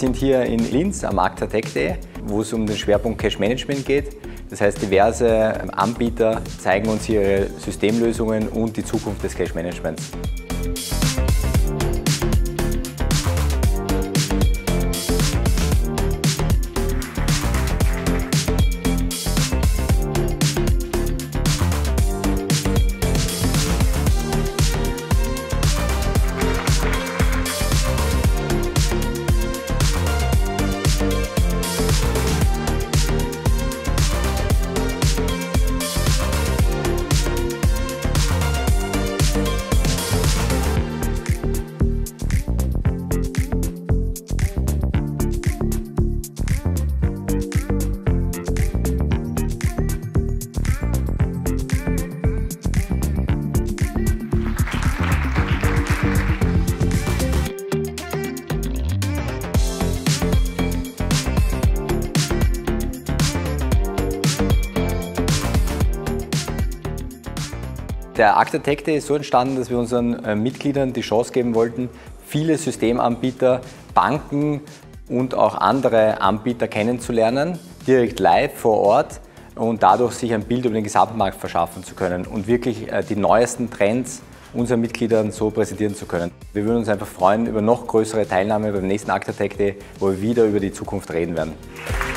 sind hier in Linz am ACTA-Tech-Day, wo es um den Schwerpunkt Cash Management geht. Das heißt, diverse Anbieter zeigen uns ihre Systemlösungen und die Zukunft des Cash Managements. Der ACTA-Tech-Day ist so entstanden, dass wir unseren Mitgliedern die Chance geben wollten, viele Systemanbieter, Banken und auch andere Anbieter kennenzulernen, direkt live vor Ort und dadurch sich ein Bild über den Gesamtmarkt verschaffen zu können und wirklich die neuesten Trends unseren Mitgliedern so präsentieren zu können. Wir würden uns einfach freuen über noch größere Teilnahme beim nächsten ACTA-Tech-Day, wo wir wieder über die Zukunft reden werden.